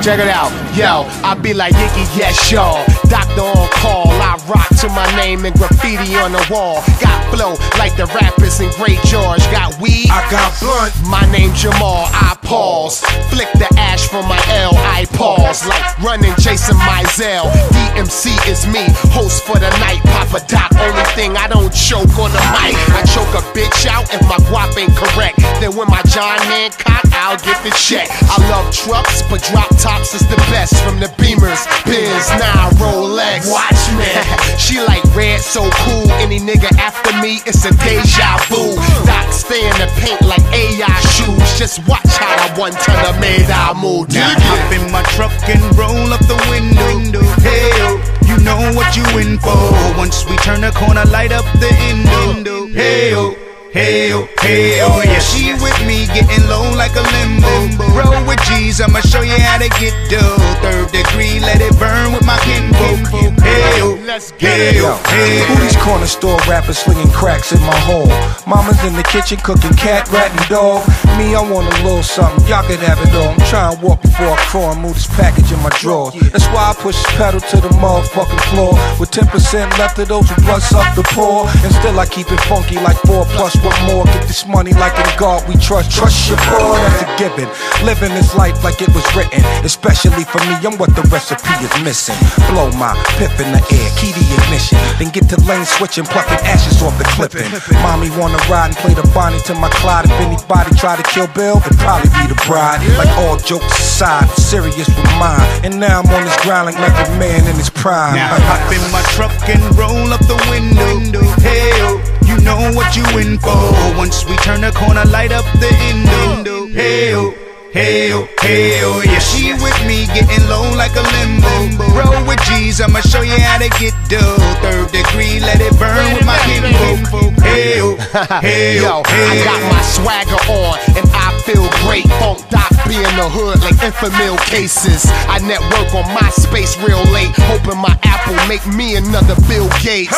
Check it out, yo, I be like Iggy, yes y'all. Doctor on call, I rock to my name and graffiti on the wall. Got flow like the rappers in Great George. Got weed, I got blunt. My name Jamal, I pause. Flick the ash from my L, I pause. Like running Jason Mizell. DMC is me, host for the night. Papa Doc, only thing I don't choke on the mic. I choke a bitch out if my guap ain't correct. Then when my John Hancock, I'll get the check. I love trucks, but drop tops is the best. From the Beamers, Benz, now Rolex. Watch me. She like red, so cool. Any nigga after me, it's a deja vu. Doc stay in the paint like AI shoes. Just watch how I one ton of made I move. Now hop in my truck and roll up the window. Hey, you know what you in for. Once we turn the corner, light up the window. Hey, hey, hey, oh yeah. She with me, getting low like a limbo. Roll with G's, I'ma show you how to get dough. Third degree, let it burn with my kinfolk. Hey, let's get it. Who these corner store rappers slinging cracks in my hole? Mama's in the kitchen cooking cat, rat, and dog. Me, I want a little something, y'all can have it all. I'm trying to walk before I crawl and move this package in my drawers. That's why I push this pedal to the motherfucking floor. With 10% left of those who blunts up the poor. And still I keep it funky like 4 plus 1 more. Get this money like in God we trust. Trust your boy, that's a given. Living this life like it was written. Especially for me, I'm what the recipe is missing. Blow my piff in the air, key the ignition. Then get to lane switching, plucking ashes off the clipping. Mommy wanna ride and play the Bonnie to my Clyde. If anybody try to kill Bill, it'd probably be the bride. Like all jokes aside, I'm serious with mine. And now I'm on this grind like a man in his prime. Now hop in my truck and roll up the window. Hey, you know what you in for. Once we turn the corner, light up the window. Hey, hey, hey, oh yeah. She with me, getting low like a limbo. Roll with G's, I'ma show you how to get dough. Third degree, let it burn with my kinfolk. Hey, hey, yo, I got my swagger on and I feel great. Funk Doc be in the hood like infamil cases. I network on MySpace real late, hoping my Apple make me another Bill Gates.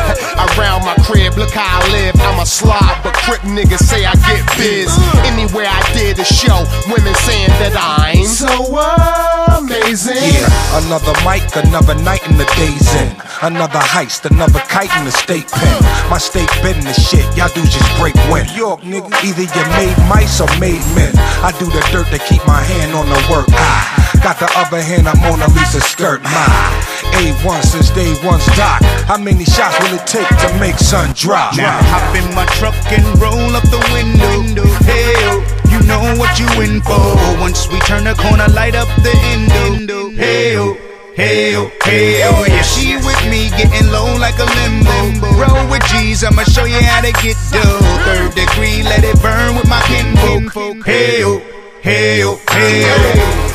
Around my crib, look how I live. I'm a slob, but crip niggas say I get biz. Anywhere I did a show, women saying that I'm so amazing. Yeah, another mic, another night in the day's in. Another heist, another kite in the state pen. My state been the shit, y'all do just break wind. York nigga, either you made mice or made men. I do the dirt to keep my hand on the work. I got the other hand, I'm Mona Lisa skirt. My A1 since day one's Doc. How many shots will it take to make sun drop? Now hop in my truck and roll up the window. Hey, you know what you in for. Once we turn the corner, light up the window. Hey, hey, hey, oh yeah. She with me, getting low like a limbo. Roll with G's, I'ma show you how to get dough. Third degree, let it burn with my kinfolk. Hey, hey, hey.